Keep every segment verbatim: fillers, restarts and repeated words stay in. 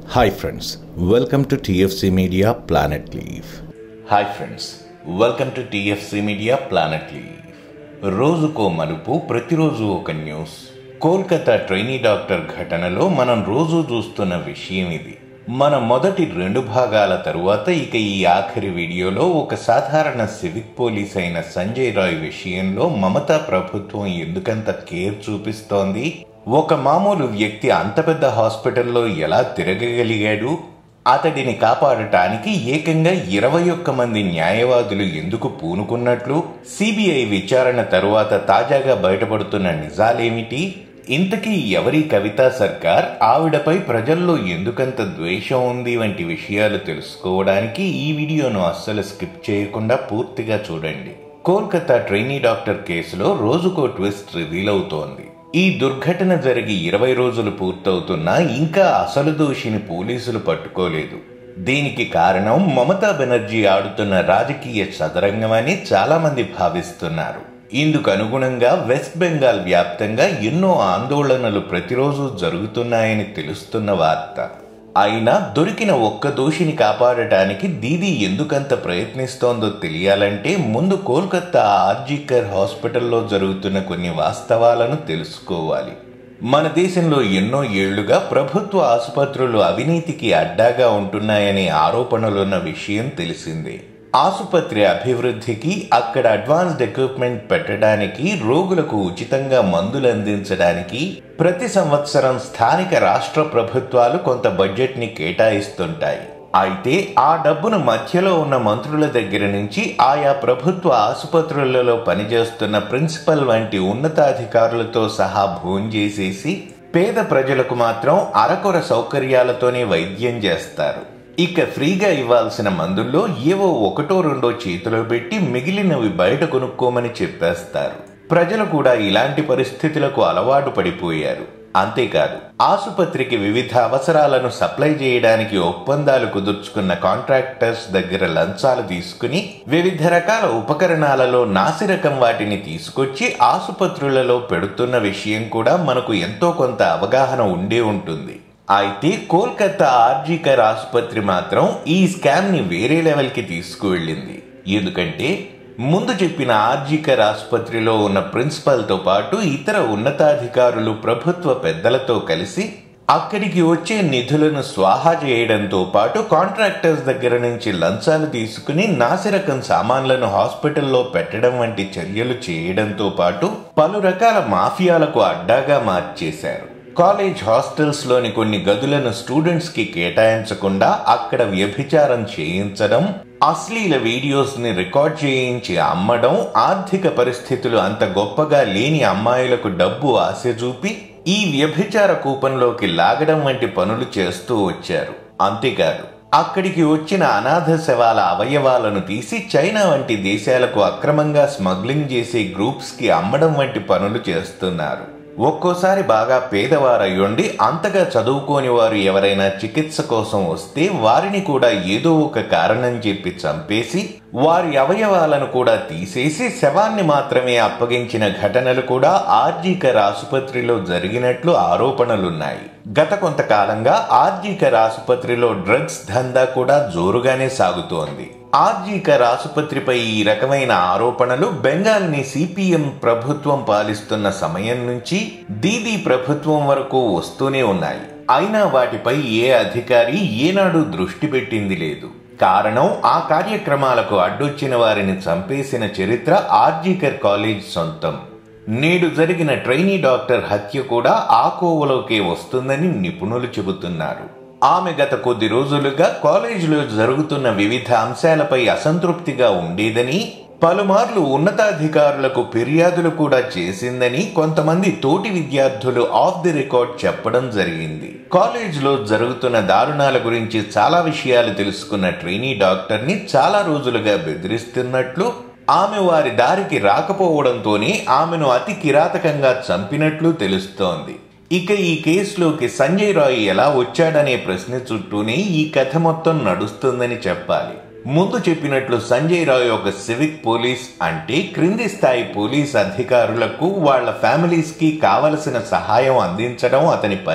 Hi friends, welcome to T F C Media Planet Leaf. Hi friends, welcome to T F C Media Planet Leaf. రోజుకో మలుపు, ప్రతిరోజు ఒక news. Kolkata trainee doctor ఘటనలో మనం రోజు చూస్తున్న విషయం ఇది. మన మొదటి రెండు భాగాల తరువాత ఇక ఈ ఆఖరి వీడియోలో ఒక సాధారణ సివిక్ పోలీస్ అయిన సంజయ్ రాయ్ విషయంలో మమతా ప్రభుత్వం ఎందుకంత కేర్ చూపిస్తోంది, ఒక మామూలు వ్యక్తి అంత పెద్ద హాస్పిటల్లో ఎలా తిరగగలిగాడు, అతడిని కాపాడటానికి ఏకంగా ఇరవై ఒక్క మంది న్యాయవాదులు ఎందుకు పూనుకున్నట్లు, సిబిఐ విచారణ తరువాత తాజాగా బయటపడుతున్న నిజాలేమిటి, ఇంతకీ ఎవరి కవితా సర్కార్, ఆవిడపై ప్రజల్లో ఎందుకంత ద్వేషం ఉంది వంటి విషయాలు తెలుసుకోవడానికి ఈ వీడియోను అస్సలు స్కిప్ చేయకుండా పూర్తిగా చూడండి. కోల్కతా ట్రైనీ డాక్టర్ కేసులో రోజుకో ట్విస్ట్ రివీల్ అవుతోంది. ఈ దుర్ఘటన జరిగి ఇరవై రోజులు పూర్తవుతున్నా ఇంకా అసలు దోషిని పోలీసులు పట్టుకోలేదు. దీనికి కారణం మమతా బెనర్జీ ఆడుతున్న రాజకీయ చదరంగమని చాలా మంది భావిస్తున్నారు. ఇందుకు అనుగుణంగా వెస్ట్ బెంగాల్ వ్యాప్తంగా ఎన్నో ఆందోళనలు ప్రతిరోజు జరుగుతున్నాయని తెలుస్తున్న వార్త. అయినా దొరికిన ఒక్క దోషిని కాపాడటానికి దీదీ ఎందుకంత ప్రయత్నిస్తోందో తెలియాలంటే ముందు కోల్కతా ఆర్జీకర్ హాస్పిటల్లో జరుగుతున్న కొన్ని వాస్తవాలను తెలుసుకోవాలి. మన దేశంలో ఎన్నో ఏళ్లుగా ప్రభుత్వ ఆసుపత్రులు అవినీతికి అడ్డాగా ఉంటున్నాయనే ఆరోపణలున్న విషయం తెలిసిందే. ఆసుపత్రి అభివృద్ధికి, అక్కడ అడ్వాన్స్డ్ ఎక్విప్మెంట్ పెట్టడానికి, రోగులకు ఉచితంగా మందులు అందించడానికి ప్రతి సంవత్సరం స్థానిక రాష్ట్ర ప్రభుత్వాలు కొంత బడ్జెట్ ని కేటాయిస్తుంటాయి. అయితే ఆ డబ్బును మధ్యలో ఉన్న మంత్రుల దగ్గర నుంచి ఆయా ప్రభుత్వ ఆసుపత్రులలో పనిచేస్తున్న ప్రిన్సిపల్ వంటి ఉన్నతాధికారులతో సహా భోంచేసేసి పేద ప్రజలకు మాత్రం అరకొర సౌకర్యాలతోనే వైద్యం చేస్తారు. ఇక ఫ్రీగా ఇవ్వాల్సిన మందుల్లో ఏవో ఒకటో రెండో చేతిలో పెట్టి మిగిలినవి బయట కొనుక్కోమని చెప్పేస్తారు. ప్రజలు కూడా ఇలాంటి పరిస్థితులకు అలవాటు పడిపోయారు. అంతేకాదు, ఆసుపత్రికి వివిధ అవసరాలను సప్లై చేయడానికి ఒప్పందాలు కుదుర్చుకున్న కాంట్రాక్టర్స్ దగ్గర లంచాలు తీసుకుని వివిధ రకాల ఉపకరణాలలో నాసిరకం వాటిని తీసుకొచ్చి ఆసుపత్రులలో పెడుతున్న విషయం కూడా మనకు ఎంతో కొంత అవగాహన ఉండే ఉంటుంది. అయితే కోల్కతా ఆర్జీకర్ ఆసుపత్రి మాత్రం ఈ స్కామ్ ని వేరే లెవెల్ కి తీసుకువెళ్ళింది. ఎందుకంటే ముందు చెప్పిన ఆర్జీకర్ ఆసుపత్రిలో ఉన్న ప్రిన్సిపల్ తో పాటు ఇతర ఉన్నతాధికారులు ప్రభుత్వ పెద్దలతో కలిసి అక్కడికి వచ్చే నిధులను స్వాహా చేయడంతో పాటు కాంట్రాక్టర్స్ దగ్గర నుంచి లంచాలు తీసుకుని నాసిరకం సామాన్లను హాస్పిటల్లో పెట్టడం వంటి చర్యలు చేయడంతో పాటు పలు రకాల మాఫియాలకు అడ్డాగా మార్చేశారు. కాలేజ్ హాస్టల్స్ లోని కొన్ని గదులను స్టూడెంట్స్ కి కేటాయించకుండా అక్కడ వ్యభిచారం చేయించడం, అశ్లీల వీడియోస్ ని రికార్డ్ చేయించి అమ్మడం, ఆర్థిక పరిస్థితులు అంత గొప్పగా లేని అమ్మాయిలకు డబ్బు ఆశ చూపి ఈ వ్యభిచార కూపంలోకి లాగడం వంటి పనులు చేస్తూ వచ్చారు. అంతేకాదు, అక్కడికి వచ్చిన అనాథ శవాల అవయవాలను తీసి చైనా వంటి దేశాలకు అక్రమంగా స్మగ్లింగ్ చేసే గ్రూప్స్ కి అమ్మడం వంటి పనులు చేస్తున్నారు. ఒక్కోసారి బాగా పేదవారయ్యుండి అంతగా చదువుకోని వారు ఎవరైనా చికిత్స కోసం వస్తే వారిని కూడా ఏదో ఒక కారణం చెప్పి చంపేసి వారి అవయవాలను కూడా తీసేసి శవాన్ని మాత్రమే అప్పగించిన ఘటనలు కూడా ఆర్జీకర్ ఆసుపత్రిలో జరిగినట్లు ఆరోపణలున్నాయి. గత కొంతకాలంగా ఆర్జీకర్ ఆసుపత్రిలో డ్రగ్స్ దందా కూడా జోరుగానే సాగుతోంది. ఆర్జీకర్ ఆసుపత్రిపై ఈ రకమైన ఆరోపణలు బెంగాల్ ని సిపిఎం ప్రభుత్వం పాలిస్తున్న సమయం నుంచి దీదీ ప్రభుత్వం వరకు వస్తూనే ఉన్నాయి. అయినా వాటిపై ఏ అధికారి ఏనాడు దృష్టి పెట్టింది లేదు. కారణం, ఆ కార్యక్రమాలకు అడ్డొచ్చిన వారిని చంపేసిన చరిత్ర ఆర్జీకర్ కాలేజ్ సొంతం. నేడు జరిగిన ట్రైనీ డాక్టర్ హత్య కూడా ఆ కోవలోకే వస్తుందని నిపుణులు చెబుతున్నారు. ఆమె గత కొద్ది రోజులుగా కాలేజీలో జరుగుతున్న వివిధ అంశాలపై అసంతృప్తిగా ఉండేదని, పలుమార్లు ఉన్నతాధికారులకు ఫిర్యాదులు కూడా చేసిందని కొంతమంది తోటి విద్యార్థులు ఆఫ్ ది రికార్డ్ చెప్పడం జరిగింది. కాలేజీలో జరుగుతున్న దారుణాల గురించి చాలా విషయాలు తెలుసుకున్న ట్రైనీ డాక్టర్ ని చాలా రోజులుగా బెదిరిస్తున్నట్లు, ఆమె వారి దారికి రాకపోవడంతోనే ఆమెను అతి కిరాతకంగా చంపినట్లు తెలుస్తోంది. ఇక ఈ కేసులోకి సంజయ్ రాయ్ ఎలా వచ్చాడనే ప్రశ్న చుట్టూనే ఈ కథ మొత్తం నడుస్తుందని చెప్పాలి. ముందు చెప్పినట్లు సంజయ్ రాయ్ ఒక సివిక్ పోలీస్, అంటే క్రింది స్థాయి పోలీస్ అధికారులకు, వాళ్ల ఫ్యామిలీస్ కి కావలసిన సహాయం అందించడం అతని పని.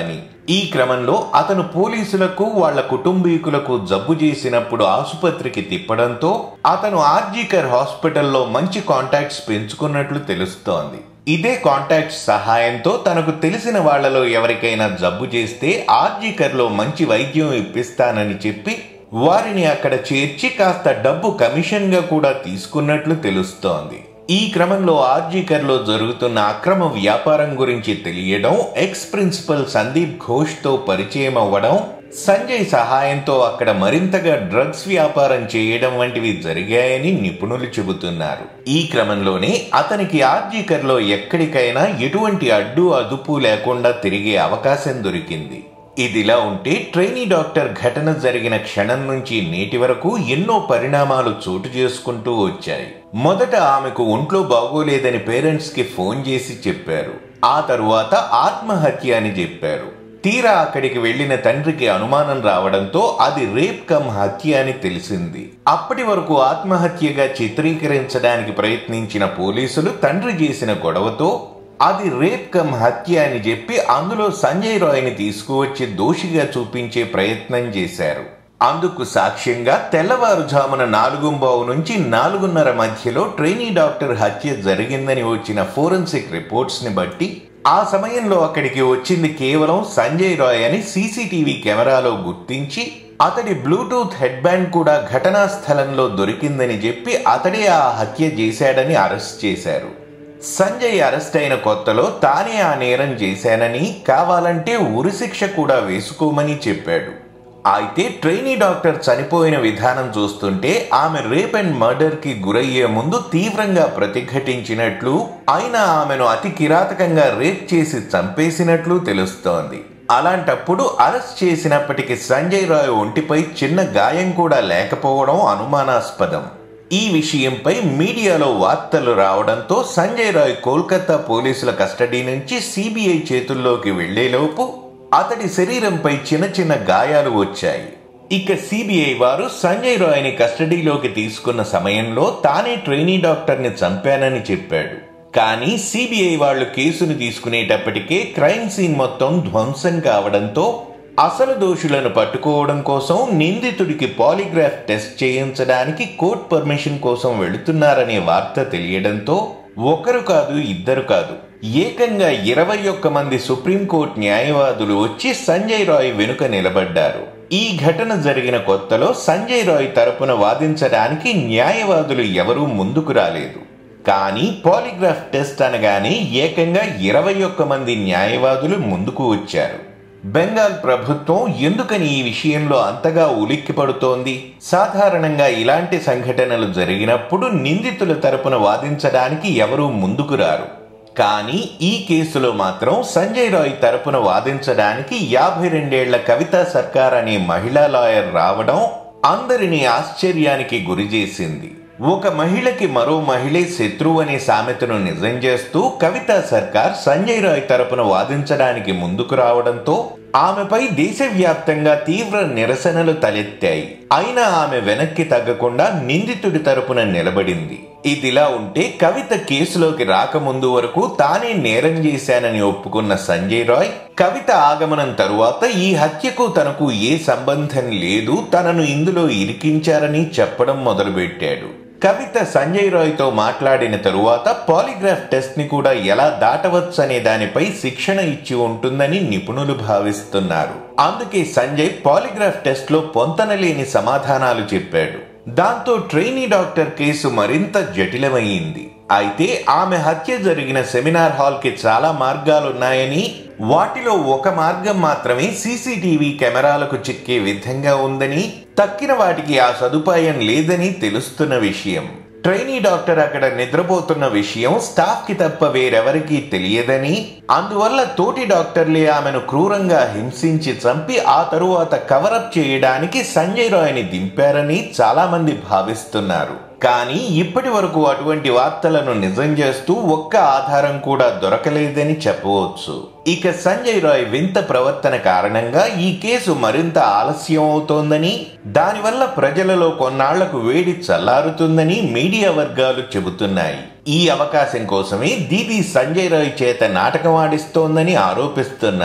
ఈ క్రమంలో అతను పోలీసులకు వాళ్ల కుటుంబీకులకు జబ్బు చేసినప్పుడు ఆసుపత్రికి తిప్పడంతో అతను ఆర్జీకర్ హాస్పిటల్లో మంచి కాంటాక్ట్స్ పెంచుకున్నట్లు తెలుస్తోంది. ఇదే కాంటాక్ట్స్ సహాయంతో తనకు తెలిసిన వాళ్లలో ఎవరికైనా జబ్బు చేస్తే ఆర్జీకర్లో మంచి వైద్యం ఇప్పిస్తానని చెప్పి వారిని అక్కడ చేర్చి కాస్త డబ్బు కమిషన్ గా కూడా తీసుకున్నట్లు తెలుస్తోంది. ఈ క్రమంలో ఆర్జీకర్లో జరుగుతున్న అక్రమ వ్యాపారం గురించి తెలియడం, ఎక్స్ ప్రిన్సిపల్ సందీప్ ఘోష్ తో పరిచయం అవ్వడం, సంజయ్ సహాయంతో అక్కడ మరింతగా డ్రగ్స్ వ్యాపారం చేయడం వంటివి జరిగాయని నిపుణులు చెబుతున్నారు. ఈ క్రమంలోనే అతనికి ఆర్జీకర్లో ఎక్కడికైనా ఎటువంటి అడ్డు అదుపు లేకుండా తిరిగే అవకాశం దొరికింది. ఇదిలా ఉంటే ట్రైనీ డాక్టర్ ఘటన జరిగిన క్షణం నుంచి నేటి వరకు ఎన్నో పరిణామాలు చోటు చేసుకుంటూ వచ్చాయి. మొదట ఆమెకు ఒంట్లో బాగోలేదని పేరెంట్స్ కి ఫోన్ చేసి చెప్పారు. ఆ తరువాత ఆత్మహత్య అని చెప్పారు. తీరా అక్కడికి వెళ్లిన తండ్రికి అనుమానం రావడంతో అది రేప్ కమ్ హత్య అని తెలిసింది. అప్పటి వరకు ఆత్మహత్యగా చిత్రీకరించడానికి ప్రయత్నించిన పోలీసులు తండ్రి చేసిన గొడవతో అది రేప్ కమ్ హత్య అని చెప్పి అందులో సంజయ్ రాయ్ ని తీసుకువచ్చి దోషిగా చూపించే ప్రయత్నం చేశారు. అందుకు సాక్ష్యంగా తెల్లవారుజామున నాలుగుంబావు నుంచి నాలుగున్నర మధ్యలో ట్రైనీ డాక్టర్ హత్య జరిగిందని వచ్చిన ఫోరెన్సిక్ రిపోర్ట్స్ ని బట్టి ఆ సమయంలో అక్కడికి వచ్చింది కేవలం సంజయ్ రాయ్ అని సీసీటీవీ కెమెరాలో గుర్తించి అతడి బ్లూటూత్ హెడ్ బ్యాండ్ కూడా ఘటనా స్థలంలో దొరికిందని చెప్పి అతడే ఆ హత్య చేశాడని అరెస్ట్ చేశారు. సంజయ్ అరెస్ట్ అయిన కొత్తలో తానే ఆ నేరం చేశానని, కావాలంటే ఉరిశిక్ష కూడా వేసుకోమని చెప్పాడు. అయితే ట్రైనీ డాక్టర్ చనిపోయిన విధానం చూస్తుంటే ఆమె రేప్ అండ్ మర్డర్ కి గురయ్యే ముందు తీవ్రంగా ప్రతిఘటించినట్లు, అయినా ఆమెను అతి కిరాతకంగా రేప్ చేసి చంపేసినట్లు తెలుస్తోంది. అలాంటప్పుడు అరెస్ట్ చేసినప్పటికీ సంజయ్ రాయ్ ఒంటిపై చిన్న గాయం కూడా లేకపోవడం అనుమానాస్పదం. ఈ విషయంపై మీడియాలో వార్తలు రావడంతో సంజయ్ రాయ్ కోల్కతా పోలీసుల కస్టడీ నుంచి సిబిఐ చేతుల్లోకి వెళ్లేలోపు అతడి శరీరంపై చిన్న చిన్న గాయాలు వచ్చాయి. ఇక సిబిఐ వారు సంజయ్ రాయ్ ని కస్టడీలోకి తీసుకున్న సమయంలో తానే ట్రైనీ డాక్టర్ ని చంపానని చెప్పాడు. కానీ సిబిఐ వాళ్లు కేసును తీసుకునేటప్పటికే క్రైమ్ సీన్ మొత్తం ధ్వంసం కావడంతో అసలు దోషులను పట్టుకోవడం కోసం నిందితుడికి పాలిగ్రాఫ్ టెస్ట్ చేయించడానికి కోర్టు పర్మిషన్ కోసం వెళుతున్నారనే వార్త తెలియడంతో ఒకరు కాదు ఇద్దరు కాదు ఏకంగా ఇరవై ఒక్క మంది సుప్రీంకోర్టు న్యాయవాదులు వచ్చి సంజయ్ రాయ్ వెనుక నిలబడ్డారు. ఈ ఘటన జరిగిన కొత్తలో సంజయ్ రాయ్ తరపున వాదించడానికి న్యాయవాదులు ఎవరూ ముందుకు రాలేదు. కానీ పాలిగ్రాఫ్ టెస్ట్ అనగానే ఏకంగా ఇరవై ఒక్క మంది న్యాయవాదులు ముందుకు వచ్చారు. బెంగాల్ ప్రభుత్వం ఎందుకని ఈ విషయంలో అంతగా ఉలిక్కి పడుతోంది? సాధారణంగా ఇలాంటి సంఘటనలు జరిగినప్పుడు నిందితుల తరపున వాదించడానికి ఎవరూ ముందుకు రారు. కానీ ఈ కేసులో మాత్రం సంజయ్ రాయ్ తరపున వాదించడానికి యాభై రెండేళ్ల కవితా సర్కార్ అనే మహిళా లాయర్ రావడం అందరినీ ఆశ్చర్యానికి గురి చేసింది. ఒక మహిళకి మరో మహిళే శత్రువు అనే సామెతను నిజం చేస్తూ కవితా సర్కార్ సంజయ్ రాయ్ తరపున వాదించడానికి ముందుకు రావడంతో ఆమెపై దేశవ్యాప్తంగా తీవ్ర నిరసనలు తలెత్తాయి. అయినా ఆమె వెనక్కి తగ్గకుండా నిందితుడి తరపున నిలబడింది. ఇదిలా ఉంటే కవిత కేసులోకి రాకముందు వరకు తానే నేరం చేశానని ఒప్పుకున్న సంజయ్ రాయ్ కవిత ఆగమనం తరువాత ఈ హత్యకు తనకు ఏ సంబంధం లేదు, తనను ఇందులో ఇరికించారని చెప్పడం మొదలుపెట్టాడు. కవిత సంజయ్ రాయ్ తో మాట్లాడిన తరువాత పాలిగ్రాఫ్ టెస్ట్ ని కూడా ఎలా దాటవచ్చు అనే దానిపై శిక్షణ ఇచ్చి ఉంటుందని నిపుణులు భావిస్తున్నారు. అందుకే సంజయ్ పాలిగ్రాఫ్ టెస్ట్ లో పొంతనలేని సమాధానాలు చెప్పాడు. దాంతో ట్రైనీ డాక్టర్ కేసు మరింత జటిలమైంది. అయితే ఆమె హత్య జరిగిన సెమినార్ హాల్ కి చాలా మార్గాలున్నాయని, వాటిలో ఒక మార్గం మాత్రమే సీసీటీవీ కెమెరాలకు చిక్కే విధంగా ఉందని, తక్కిన వాటికి ఆ సదుపాయం లేదని తెలుస్తున్న విషయం. ట్రైనీ డాక్టర్ అక్కడ నిద్రపోతున్న విషయం స్టాఫ్ కి తప్ప వేరెవరికీ తెలియదని, అందువల్ల తోటి డాక్టర్లే ఆమెను క్రూరంగా హింసించి చంపి ఆ తరువాత కవరప్ చేయడానికి సంజయ్ రాయ్ ని దింపారని చాలా మంది భావిస్తున్నారు. కానీ ఇప్పటి వరకు అటువంటి వార్తలను నిజం చేస్తూ ఒక్క ఆధారం కూడా దొరకలేదని చెప్పవచ్చు. ఇక సంజయ్ రాయ్ వింత ప్రవర్తన కారణంగా ఈ కేసు మరింత ఆలస్యం అవుతోందని, దానివల్ల ప్రజలలో కొన్నాళ్లకు వేడి చల్లారుతుందని మీడియా వర్గాలు చెబుతున్నాయి. ఈ అవకాశం కోసమే దీదీ సంజయ్ రాయ్ చేత నాటకం ఆడిస్తోందని ఆరోపిస్తున్నారు.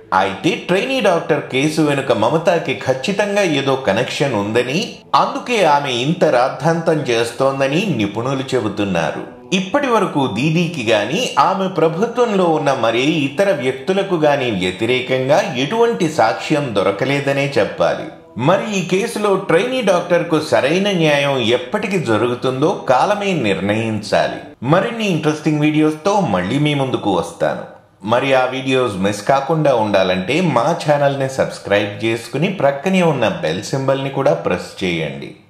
అయితే ట్రైనీ డాక్టర్ కేసు వెనుక మమతాకి ఖచ్చితంగా ఏదో కనెక్షన్ ఉందని, అందుకే ఆమె ఇంత రాద్ధాంతం చేస్తోందని నిపుణులు చెబుతున్నారు. ఇప్పటి వరకు దీదీకి గాని ఆమె ప్రభుత్వంలో ఉన్న మరే ఇతర వ్యక్తులకు గాని వ్యతిరేకంగా ఎటువంటి సాక్ష్యం దొరకలేదనే చెప్పాలి. మరి ఈ కేసులో ట్రైనీ డాక్టర్ కు సరైన న్యాయం ఎప్పటికి జరుగుతుందో కాలమే నిర్ణయించాలి. మరిన్ని ఇంట్రెస్టింగ్ వీడియోస్ తో మళ్ళీ మీ ముందుకు వస్తాను. మరి ఆ వీడియోస్ మిస్ కాకుండా ఉండాలంటే మా ఛానల్ ని సబ్స్క్రైబ్ చేసుకుని ప్రక్కనే ఉన్న బెల్ సింబల్ ని కూడా ప్రెస్ చేయండి.